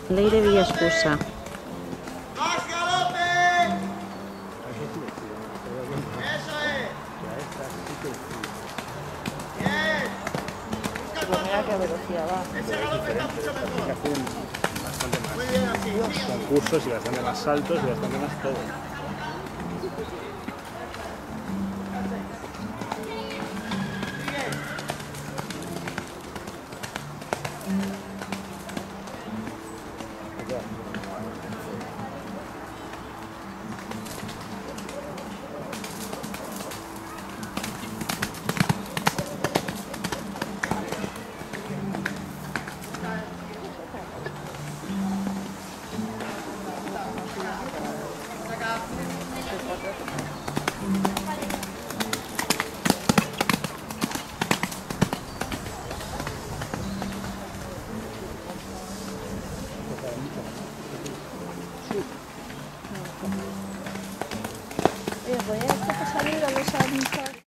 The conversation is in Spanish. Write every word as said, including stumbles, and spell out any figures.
Leire Villascusa. ¡Más galope! ¡Eso es! ¡Bien! Pero mira qué velocidad va. Ese galope está mucho mejor. Hacen bastante más Muy bien, así. Sigue. concursos y bastante más saltos y bastante más todo. Oye, voy a salir a los